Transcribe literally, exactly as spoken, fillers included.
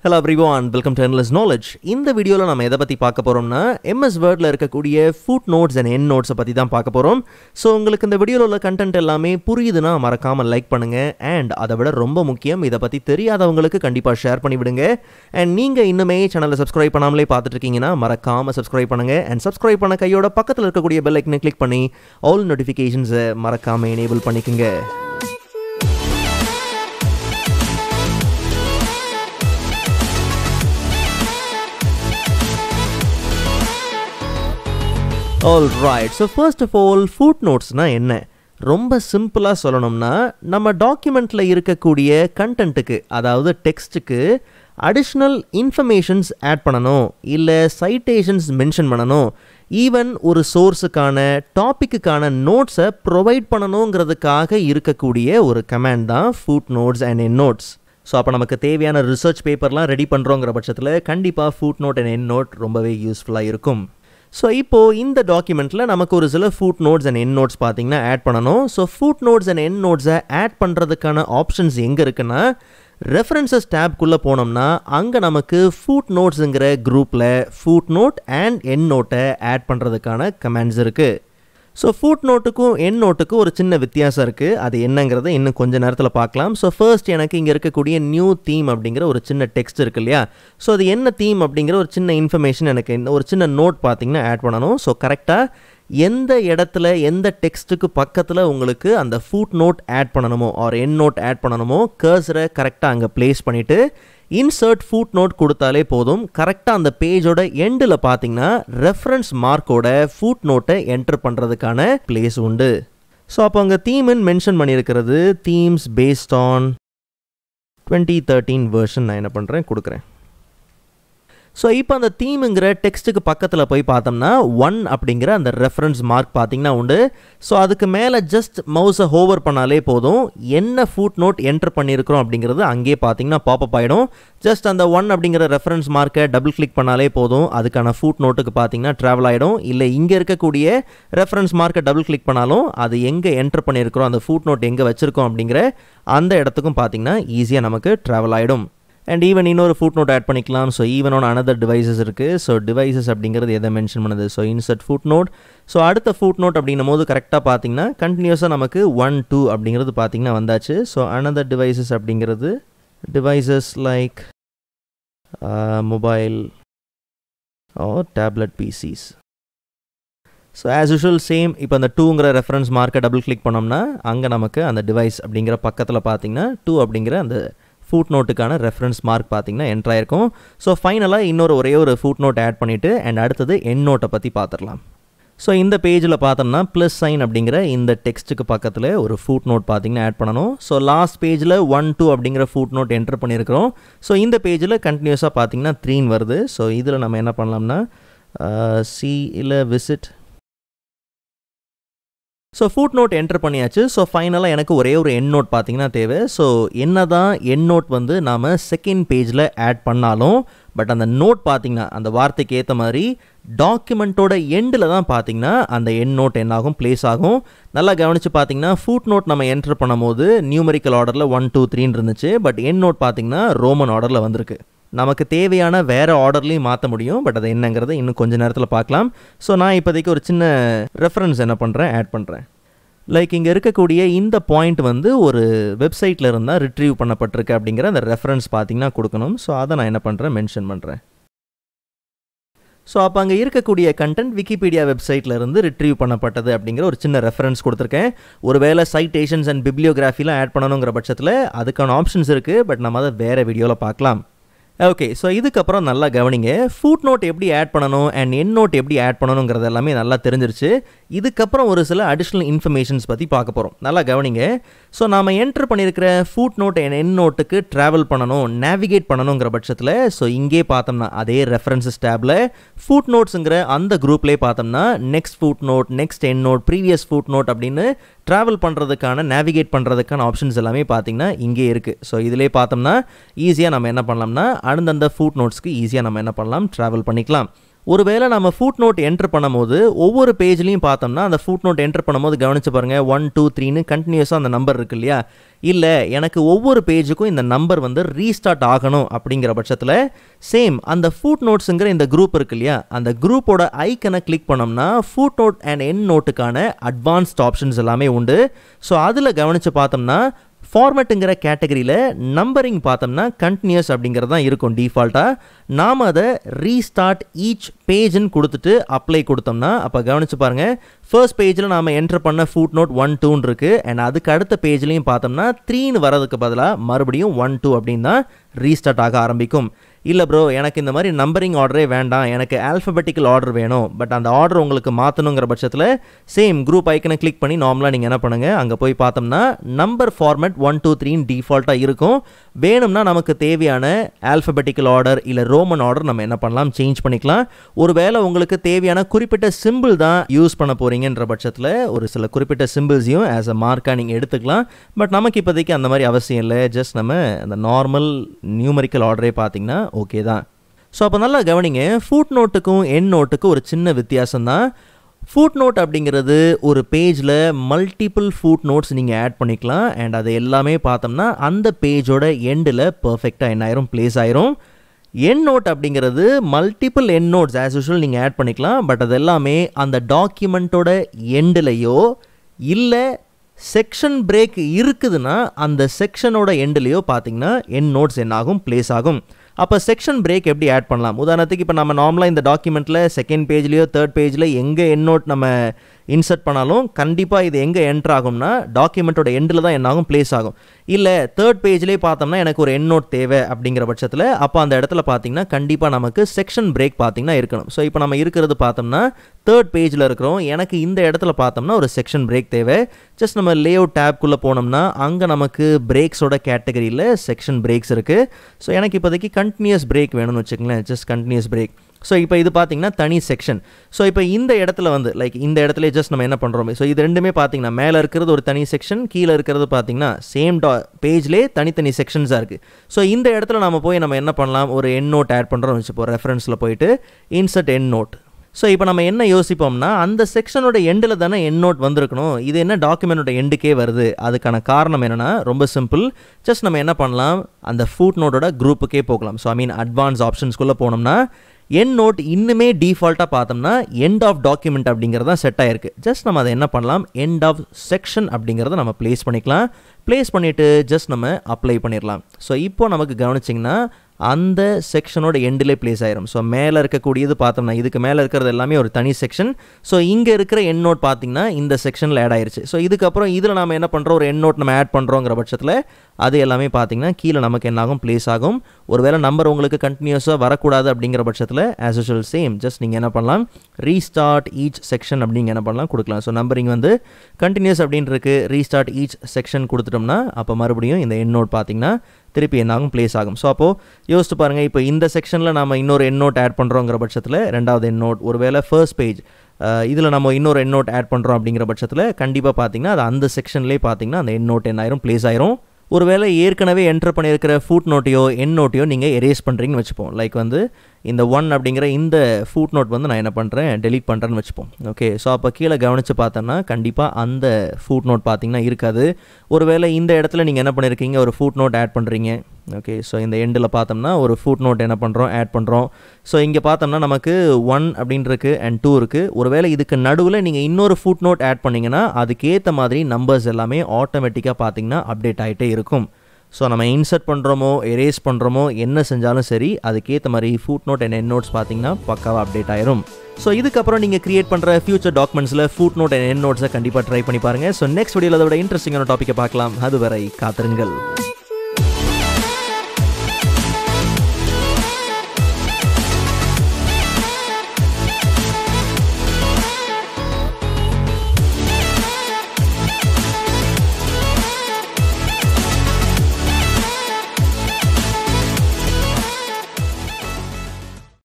Hello everyone, welcome to Endless Knowledge. இந்த வீடியோல நாம எதை பத்தி பார்க்க போறோம்னா M S Wordல இருக்கக்கூடிய Footnotes and Endnotes பத்தி தான் பார்க்க போறோம். சோ உங்களுக்கு இந்த வீடியோல உள்ள கண்டென்ட் எல்லாமே புரியுதுனா மறக்காம லைக் பண்ணுங்க and அதை விட ரொம்ப முக்கியம் இத பத்தி தெரியாதவங்களுக்கு கண்டிப்பா ஷேர் பண்ணி விடுங்க. and நீங்க இன்னுமே சேனலை சப்ஸ்கிரைப் பண்ணாமலே பார்த்துட்டு இருக்கீங்கனா மறக்காம சப்ஸ்கிரைப் பண்ணுங்க and சப்ஸ்கிரைப் பண்ண கையோட பக்கத்துல இருக்கக்கூடிய பெல் ஐகானை கிளிக் பண்ணி all notifications மறக்காம enable பண்ணிக்கங்க. Alright, so first of all, footnotes na enna? ரொம்ப சிம்பிளா சொல்லணும்னா நம்ம டாக்குமெண்ட்ல இருக்கக்கூடிய கண்டென்ட்க்கு அதாவது டெக்ஸ்ட்க்கு அடிஷனல் இன்ஃபர்மேஷன்ஸ் ஆட் பண்ணனும் இல்ல சைட்டேஷன்ஸ் மென்ஷன் பண்ணனும் ஈவன் ஒரு சோர்ஸுக்கான டாபிக்குக்கான நோட்ஸை ப்ரொவைட் பண்ணணுங்கிறதுக்காக இருக்கக்கூடிய ஒரு கமாண்ட் தான் footnotes and endnotes. ஸோ அப்போ நமக்கு தேவையான ரிசர்ச் பேப்பர்லாம் ரெடி பண்ணுறோங்கிற பட்சத்தில் கண்டிப்பாக footnote and endnote ரொம்பவே யூஸ்ஃபுல்லாக இருக்கும். ஸோ இப்போது இந்த டாக்குமெண்ட்டில் நமக்கு ஒரு சில footnotes and endnotes பார்த்தீங்கன்னா ஆட் பண்ணணும். ஸோ footnotes and endnotesஐ ஆட் பண்ணுறதுக்கான ஆப்ஷன்ஸ் எங்கே இருக்குன்னா ரெஃபரன்சஸ் டேப்குள்ளே போனோம்னா அங்கே நமக்கு footnotesங்கிற குரூப்பில் footnote and endnoteஐ ஆட் பண்ணுறதுக்கான கமெண்ட்ஸ் இருக்குது. ஸோ ஃபுட்நோட்டுக்கும் எண்ட்நோட்டுக்கும் ஒரு சின்ன வித்தியாசம் இருக்குது. அது என்னங்கிறத இன்னும் கொஞ்சம் நேரத்தில் பார்க்கலாம். ஸோ ஃபர்ஸ்ட் எனக்கு இங்கே இருக்கக்கூடிய நியூ தீம் அப்படிங்கிற ஒரு சின்ன டெக்ஸ்ட் இருக்கு இல்லையா, ஸோ அது என்ன தீம் அப்படிங்கிற ஒரு சின்ன இன்ஃபர்மேஷன் எனக்கு ஒரு சின்ன நோட் பார்த்தீங்கன்னா ஆட் பண்ணணும். ஸோ கரெக்டாக எந்த இடத்துல எந்த டெக்ஸ்ட்டுக்கு பக்கத்தில் உங்களுக்கு அந்த ஃபுட்நோட் ஆட் பண்ணணுமோ ஆர் எண்ட்நோட் ஆட் பண்ணணுமோ கர்சரை கரெக்டாக அங்கே ப்ளேஸ் பண்ணிவிட்டு இன்சர்ட் ஃபுட்நோட் கொடுத்தாலே போதும். கரெக்டாக அந்த பேஜோட எண்டில் பார்த்தீங்கன்னா ரெஃபரன்ஸ் மார்க்கோட ஃபுட்நோட்டை என்டர் பண்ணுறதுக்கான பிளேஸ் உண்டு. ஸோ அப்போ அங்கே தீம்னு மென்ஷன் பண்ணியிருக்கிறது themes based on twenty thirteen version நான் என்ன பண்ணுறேன் கொடுக்குறேன். ஸோ இப்போ அந்த தீமுங்கிற டெக்ஸ்ட்டுக்கு பக்கத்தில் போய் பார்த்தோம்னா ஒன் அப்படிங்கிற அந்த ரெஃபரன்ஸ் மார்க் பார்த்தீங்கன்னா உண்டு. ஸோ அதுக்கு மேலே ஜஸ்ட் மவுஸை ஹோவர் பண்ணாலே போதும் என்ன ஃபுட் நோட் என்டர் பண்ணியிருக்கிறோம் அப்படிங்கிறது அங்கேயே பார்த்தீங்கன்னா பாப்பப் ஆகிடும். ஜஸ்ட் அந்த ஒன் அப்படிங்கிற ரெஃபரன்ஸ் மார்க்கை டபுள் கிளிக் பண்ணாலே போதும் அதுக்கான ஃபுட் நோட்டுக்கு பார்த்தீங்கன்னா ட்ராவல் ஆகிடும். இல்லை இங்கே இருக்கக்கூடிய ரெஃபரன்ஸ் மார்க்கை டபுள் கிளிக் பண்ணாலும் அது எங்கே என்டர் பண்ணியிருக்கிறோம் அந்த ஃபுட் நோட் எங்கே வச்சுருக்கோம் அப்படிங்கிற அந்த இடத்துக்கும் பார்த்தீங்கன்னா ஈஸியாக நமக்கு ட்ராவல் ஆகிடும். அண்ட் ஈவன் இன்னொரு ஃபுட்நோட் ஆட் பண்ணிக்கலாம். So even on another devices இருக்குது. ஸோ டிவைசஸ் அப்படிங்கிறது எதை மென்ஷன் பண்ணுது, ஸோ இன்சர்ட் ஃபுட்நோட். ஸோ அடுத்த ஃபுட்நோட் அப்படின்னும் போது கரெக்டாக பார்த்தீங்கன்னா கண்டினியூஸாக நமக்கு ஒன் டூ அப்படிங்கிறது பார்த்தீங்கன்னா வந்தாச்சு. ஸோ அனதர் டிவைசஸ் அப்படிங்கிறது devices like mobile or tablet PCs. So as usual same இப்போ அந்த டூங்கிற ரெஃபரன்ஸ் மார்க்கை டபுள் கிளிக் பண்ணோம்னா அங்கே நமக்கு அந்த டிவைஸ் அப்படிங்கிற பக்கத்தில் பார்த்தீங்கன்னா டூ அப்படிங்கிற அந்த ஃபுட்நோட்டுக்கான ரெஃபரன்ஸ் மார்க் பார்த்தீங்கன்னா என்ட்ரு ஆயிருக்கும். ஸோ ஃபைனலாக இன்னொரு ஒரே ஒரு ஃபுட்நோட் ஆட் பண்ணிவிட்டு அண்ட் அடுத்தது எண்ட்நோட்டை பற்றி பார்த்துடலாம். ஸோ இந்த பேஜில் பார்த்தோம்னா ப்ளஸ் சைன் அப்படிங்கிற இந்த டெக்ஸ்ட்டுக்கு பக்கத்தில் ஒரு ஃபுட்நோட் பார்த்தீங்கன்னா ஆட் பண்ணணும். ஸோ லாஸ்ட் பேஜில் ஒன் டூ அப்படிங்கிற ஃபுட்நோட் என்டர் பண்ணியிருக்கிறோம். ஸோ இந்த பேஜில் கண்டினியூஸாக பார்த்தீங்கன்னா த்ரீன்னு வருது. ஸோ இதில் நம்ம என்ன பண்ணலாம்னா சி இல்லை விசிட். ஸோ ஃபுட்நோட் என்டர் பண்ணியாச்சு. ஸோ ஃபைனலாக எனக்கு ஒரே ஒரு எண்ட்நோட் பார்த்தீங்கன்னா தேவை. ஸோ என்ன தான் எண்ட்நோட் வந்து நாம் செகண்ட் பேஜில் ஆட் பண்ணாலும் பட் அந்த நோட் பார்த்தீங்கன்னா அந்த வார்த்தைக்கு ஏற்ற மாதிரி டாக்குமெண்ட்டோட எண்டில் தான் பார்த்தீங்கன்னா அந்த எண்ட்நோட் என்னாகும் பிளேஸ் ஆகும். நல்லா கவனித்து பார்த்தீங்கன்னா ஃபுட்நோட் நம்ம என்டர் பண்ணும் போது நியூமரிக்கல் ஆர்டரில் ஒன் டூ த்ரீன்னு இருந்துச்சு. பட் எண்ட்நோட் பார்த்தீங்கன்னா ரோமன் ஆர்டரில் வந்திருக்கு. நமக்கு தேவையான வேறு ஆர்டர்லையும் மாற்ற முடியும். பட் அது என்னங்கிறத இன்னும் கொஞ்சம் நேரத்தில் பார்க்கலாம். ஸோ நான் இப்போதைக்கு ஒரு சின்ன ரெஃபரன்ஸ் என்ன பண்ணுறேன் ஆட் பண்ணுறேன். லைக் இங்கே இருக்கக்கூடிய இந்த பாயிண்ட் வந்து ஒரு வெப்சைட்டில் இருந்தால் ரிட்ரீவ் பண்ணப்பட்டிருக்கு அப்படிங்கிற அந்த ரெஃபரன்ஸ் பார்த்தீங்கன்னா கொடுக்கணும். ஸோ அதை நான் என்ன பண்ணுறேன் மென்ஷன் பண்ணுறேன். ஸோ அப்போ அங்கே இருக்கக்கூடிய கண்டென்ட் விக்கிபீடியா வெப்சைட்டில் இருந்து ரிட்ரீவ் பண்ணப்பட்டது அப்படிங்கிற ஒரு சின்ன ரெஃபரன்ஸ் கொடுத்துருக்கேன். ஒருவேளை சைட்டேஷன்ஸ் அண்ட் பிப்ளியோகிராஃபிலாம் ஆட் பண்ணணுங்கிற பட்சத்தில் அதுக்கான ஆப்ஷன்ஸ் இருக்குது. பட் நம்ம அதை வேறு வீடியோவில் பார்க்கலாம். ஓகே, ஸோ இதுக்கப்புறம் நல்லா கவனிங்க. ஃபுட்நோட் எப்படி ஆட் பண்ணணும் அண்ட் எண்ட்நோட் எப்படி ஆட் பண்ணணுங்கிறது எல்லாமே நல்லா தெரிஞ்சிருச்சு. இதுக்கப்புறம் ஒரு சில அடிஷ்னல் இன்ஃபர்மேஷன்ஸ் பற்றி பார்க்க போகிறோம். நல்லா கவனிங்க. ஸோ நாம் என்டர் பண்ணியிருக்கிற ஃபுட்நோட் அண்ட் எண்ட்நோட்டுக்கு ட்ராவல் பண்ணணும் நேவிகேட் பண்ணணுங்கிற பட்சத்தில் ஸோ இங்கே பார்த்தோம்னா அதே ரெஃபரன்சஸ் டேபில் ஃபுட்நோட்ஸுங்கிற அந்த குரூப்லேயே பார்த்தோம்னா next footnote next endnote previous footnote அப்படின்னு ட்ராவல் பண்ணுறதுக்கான நேவிகேட் பண்ணுறதுக்கான ஆப்ஷன்ஸ் எல்லாமே பார்த்தீங்கன்னா இங்கே இருக்குது. ஸோ இதிலே பார்த்தோம்னா ஈஸியாக நம்ம என்ன பண்ணலாம்னா அந்தந்த ஃபுட்நோட்ஸ்க்கு ஈஸியாக நம்ம என்ன பண்ணலாம் ட்ராவல் பண்ணிக்கலாம். ஒருவேளை நம்ம ஃபுட் நோட் என்டர் பண்ணும்போது ஒவ்வொரு பேஜ்லையும் பார்த்தோம்னா அந்த ஃபுட் நோட் என்டர் பண்ணும்போது கவனிச்சு பாருங்கள் ஒன் டூ த்ரீன்னு கண்டினியூஸாக அந்த நம்பர் இருக்கு இல்லையா, இல்லை எனக்கு ஒவ்வொரு பேஜுக்கும் இந்த நம்பர் வந்து ரீஸ்டார்ட் ஆகணும் அப்படிங்கிற பட்சத்தில் சேம் அந்த ஃபுட் நோட்ஸுங்கிற இந்த குரூப் இருக்கு இல்லையா, அந்த குரூப்போட ஐக்கனை கிளிக் பண்ணோம்னா ஃபுட் நோட் அண்ட் எண்ட் நோட்டுக்கான அட்வான்ஸ்ட் ஆப்ஷன்ஸ் எல்லாமே உண்டு. ஸோ அதில் கவனித்து பார்த்தோம்னா ஃபார்மேட்டுங்கிற கேட்டகரியில் நம்பரிங் பார்த்தோம்னா கண்டினியூஸ் அப்படிங்கிறது தான் இருக்கும் டிஃபால்ட்டாக. நாம் அதை ரீஸ்டார்ட் ஈச் பேஜ்ன்னு கொடுத்துட்டு அப்ளை கொடுத்தோம்னா அப்போ கவனிச்சு பாருங்கள் ஃபர்ஸ்ட் பேஜில் நாம் என்டர் பண்ண ஃபுட் நோட் ஒன் டூன்னு இருக்குது. அண்ட் அதுக்கு அடுத்த பேஜ்லையும் பார்த்தோம்னா த்ரீன்னு வரதுக்கு பதிலாக மறுபடியும் ஒன் டூ அப்படின்னு தான் ரீஸ்டார்ட் ஆக ஆரம்பிக்கும். இல்லை ப்ரோ எனக்கு இந்த மாதிரி நம்பரிங் ஆர்டரே வேண்டாம், எனக்கு ஆல்ஃபபெட்டிக்கல் ஆர்டர் வேணும், பட் அந்த ஆர்டர் உங்களுக்கு மாற்றணுங்கிற பட்சத்தில் சேம் குரூப் ஐக்கனை கிளிக் பண்ணி நார்மலாக நீங்கள் என்ன பண்ணுங்கள், அங்கே போய் பார்த்தோம்னா நம்பர் ஃபார்மேட் ஒன் டூ த்ரீன்னு டிஃபால்ட்டாக இருக்கும். வேணும்னா நமக்கு தேவையான ஆல்ஃபபெட்டிக்கல் ஆர்டர் இல்லை ரோமன் ஆர்டர் நம்ம என்ன பண்ணலாம், சேஞ்ச் பண்ணிக்கலாம். ஒருவேளை உங்களுக்கு தேவையான குறிப்பிட்ட சிம்பிள் தான் யூஸ் பண்ண போகிறீங்கன்ற பட்சத்தில் ஒரு சில குறிப்பிட்ட சிம்பிள்ஸையும் ஆஸ் அ மார்க்காக நீங்கள் எடுத்துக்கலாம். பட் நமக்கு இப்போதைக்கு அந்த மாதிரி அவசியம் இல்லை, ஜஸ்ட் நம்ம அந்த நார்மல் நியூமரிக்கல் ஆர்டரே பார்த்தீங்கன்னா ஓகே தான். ஸோ அப்போ நல்லா கவனிங்க, ஃபுட் நோட்டுக்கும் எண்ட் நோட்டுக்கும் ஒரு சின்ன வித்தியாசம் தான். ஃபுட் நோட் அப்படிங்கிறது ஒரு பேஜில் மல்டிபிள் ஃபுட் நோட்ஸ் நீங்கள் ஆட் பண்ணிக்கலாம். அண்ட் அது எல்லாமே பார்த்தோம்னா அந்த பேஜோட எண்டில் பர்ஃபெக்டாக என்ன ஆயிரும், பிளேஸ் ஆயிரும். எண்ட் நோட் அப்படிங்கிறது multiple endnotes as usual நீங்கள் ஆட் பண்ணிக்கலாம். பட் அது எல்லாமே அந்த டாக்குமெண்ட்டோட எண்டுலையோ இல்லை செக்ஷன் பிரேக் இருக்குதுன்னா அந்த செக்ஷனோட எண்டுலையோ பார்த்தீங்கன்னா எண்ட் நோட்ஸ் என்ன ஆகும், பிளேஸ் ஆகும். அப்போ செக்ஷன் பிரேக் எப்படி ஆட் பண்ணலாம், உதாரணத்துக்கு இப்போ நம்ம நார்மலாக இந்த டாக்குமெண்ட்டில் செகண்ட் பேஜ்லேயோ தேர்ட் பேஜில் எங்கே எண்ட் நோட் நம்ம இன்சர்ட் பண்ணாலும் கண்டிப்பாக இது எங்கே என்ட்ரு ஆகும்னா டாக்குமெண்ட்டோட எண்டில் தான் என்ன ஆகும், பிளேஸ் ஆகும். இல்லை தேர்ட் பேஜ்லேயே பார்த்தோம்னா எனக்கு ஒரு எண்ட் நோட் தேவை அப்படிங்கிற பட்சத்தில் அப்போ அந்த இடத்துல பார்த்தீங்கன்னா கண்டிப்பாக நமக்கு செக்ஷன் பிரேக் பார்த்தீங்கன்னா இருக்கணும். ஸோ இப்போ நம்ம இருக்கிறது பார்த்தோம்னா தேர்ட் பேஜில் இருக்கிறோம், எனக்கு இந்த இடத்துல பார்த்தோம்னா ஒரு செக்ஷன் பிரேக் தேவை. ஜஸ்ட் நம்ம லே அவுட் டேப்குள்ளே போனோம்னா அங்கே நமக்கு பிரேக்ஸோட கேட்டகரியில் செக்ஷன் பிரேக்ஸ் இருக்குது. ஸோ எனக்கு இப்போதைக்கு கண்டினியூஸ் பிரேக் வேணும்னு வச்சுக்கங்களேன், ஜஸ்ட் கண்டினியூஸ் பிரேக். ஸோ இப்போ இது பார்த்தீங்கன்னா தனி செக்ஷன். ஸோ இப்போ இந்த இடத்துல வந்து லைக் இந்த இடத்துல ஜஸ்ட் நம்ம என்ன பண்ணுறோம், ஸோ இது ரெண்டுமே பார்த்தீங்கன்னா மேலே இருக்கிறது ஒரு தனி செக்ஷன், கீழே இருக்கிறது பார்த்தீங்கன்னா சேம் டா பேஜ்லேயே தனித்தனி செக்ஷன்ஸாக இருக்குது. ஸோ இந்த இடத்துல நம்ம போய் நம்ம என்ன பண்ணலாம், ஒரு எண்ட் நோட் ஆட் பண்ணுறோம் வச்சுப்போம், ரெஃபரன்ஸில் போயிட்டு இன்சர்ட் எண்ட் நோட். ஸோ இப்போ நம்ம என்ன யோசிப்போம்னா அந்த செக்ஷனோட எண்டில் தானே எண்ட் நோட் வந்திருக்கணும், இது என்ன டாக்குமெண்ட்டோட எண்டுக்கே வருது. அதுக்கான காரணம் என்னென்னா ரொம்ப சிம்பிள், ஜஸ்ட் நம்ம என்ன பண்ணலாம், அந்த ஃபுட் நோட்டோட குரூப்புக்கே போகலாம். ஸோ ஐ மீன் அட்வான்ஸ் ஆப்ஷன்ஸ்குள்ளே போனோம்னா எண்ட் நோட் இன்னுமே டிஃபால்ட்டாக பார்த்தோம்னா எண்ட் ஆஃப் டாக்குமெண்ட் அப்படிங்கிறது தான் செட் ஆகிருக்கு. ஜஸ்ட் நம்ம அதை என்ன பண்ணலாம், எண்ட் ஆஃப் செக்ஷன் அப்படிங்கிறத நம்ம ப்ளேஸ் பண்ணிக்கலாம். ப்ளேஸ் பண்ணிவிட்டு ஜஸ்ட் நம்ம அப்ளை பண்ணிடலாம். ஸோ இப்போ நமக்கு கவனிச்சிங்கன்னா அந்த செக்ஷனோட எண்டிலே பிளேஸ் ஆயிரும். ஸோ மேலே இருக்கக்கூடியது பார்த்தோம்னா இதுக்கு மேலே இருக்கிறது எல்லாமே ஒரு தனி செக்ஷன். ஸோ இங்கே இருக்கிற எண்ட் நோட் பார்த்தீங்கன்னா இந்த செக்ஷனில் ஆட் ஆயிருச்சு. ஸோ இதுக்கப்புறம் இதில் நம்ம என்ன பண்ணுறோம், ஒரு எண்ட் நோட் நம்ம ஆட் பண்ணுறோங்கிற பட்சத்தில் அது எல்லாமே பார்த்தீங்கன்னா கீழே நமக்கு என்ன ஆகும், பிளேஸ் ஆகும். ஒருவேளை நம்பர் உங்களுக்கு கண்டினியூஸாக வரக்கூடாது அப்படிங்கிற பட்சத்தில் ஆஸ் யூஷுவல் சேம் ஜஸ்ட் நீங்கள் என்ன பண்ணலாம், ரீஸ்டார்ட் ஈச் செக்ஷன் அப்படிங்க என்ன பண்ணலாம் கொடுக்கலாம். ஸோ நம்பரிங் வந்து கண்டினியூஸ் அப்படின்னு இருக்குது, ரீஸ்டார்ட் ஈச் செக்ஷன் கொடுத்துட்டோம்னா அப்போ மறுபடியும் இந்த எண்ட் நோட் பார்த்தீங்கன்னா திருப்பி என்ன ஆகும், பிளேஸ் ஆகும். ஸோ அப்போது யோசிச்சு பாருங்கள், இப்போ இந்த செக்ஷனில் நம்ம இன்னொரு எண்ட் நோட் ஆட் பண்ணுறோங்கிற பட்சத்தில் ரெண்டாவது எண்ட் நோட், ஒருவேளை ஃபர்ஸ்ட் பேஜ் இதில் நம்ம இன்னொரு எண்ட் நோட் ஆட் பண்ணுறோம் அப்படிங்கிற பட்சத்தில் கண்டிப்பாக பார்த்தீங்கன்னா அது அந்த செக்ஷன்லேயே பார்த்தீங்கன்னா அந்த எண்ட் நோட் என்ன ஆயிரும், பிளேஸ் ஆயிரும். ஒருவேளை ஏற்கனவே என்டர் பண்ணியிருக்கிற ஃபுட் நோட்டையோ எண்ட் நோட்டையோ நீங்கள் எரேஸ் பண்ணுறீங்கன்னு வச்சுப்போம். லைக் வந்து இந்த ஒன் அப்படிங்கிற இந்த ஃபுட் நோட் வந்து நான் என்ன பண்ணுறேன், டெலீட் பண்ணுறேன்னு வச்சுப்போம். ஓகே, ஸோ அப்போ கீழே கவனித்து பார்த்தோன்னா கண்டிப்பாக அந்த ஃபுட் நோட் பார்த்தீங்கன்னா இருக்காது. ஒருவேளை இந்த இடத்துல நீங்கள் என்ன பண்ணியிருக்கீங்க, ஒரு ஃபுட் நோட் ஆட் பண்ணுறீங்க. ஓகே, ஸோ இந்த எண்டில் பார்த்தோம்னா ஒரு ஃபுட் நோட் என்ன பண்ணுறோம், ஆட் பண்ணுறோம். ஸோ இங்கே பார்த்தோம்னா நமக்கு ஒன் அப்படின்னு இருக்குது அண்ட் டூ இருக்குது. ஒருவேளை இதுக்கு நடுவில் நீங்கள் இன்னொரு ஃபுட் நோட் ஆட் பண்ணிங்கன்னா அதுக்கேற்ற மாதிரி நம்பர்ஸ் எல்லாமே ஆட்டோமேட்டிக்காக பார்த்தீங்கன்னா அப்டேட் ஆகிட்டே இருக்கும். ஸோ நம்ம இன்சர்ட் பண்ணுறோமோ எரேஸ் பண்ணுறோமோ என்ன செஞ்சாலும் சரி அதுக்கேற்ற மாதிரி footnote and endnotes பார்த்தீங்கன்னா பக்காவாக அப்டேட் ஆயிரும். ஸோ இதுக்கப்புறம் நீங்கள் கிரியேட் பண்ணுற ஃபியூச்சர் டாக்குமெண்ட்ஸில் ஃபுட் நோட் அண்ட் எண்ட் நோட்ஸை கண்டிப்பாக ட்ரை பண்ணி பாருங்கள். ஸோ நெக்ஸ்ட் வீடியோவில் அதோட இன்ட்ரெஸ்டிங்கான டாப்பிக்கை பார்க்கலாம். அதுவரை காத்திருங்கள்.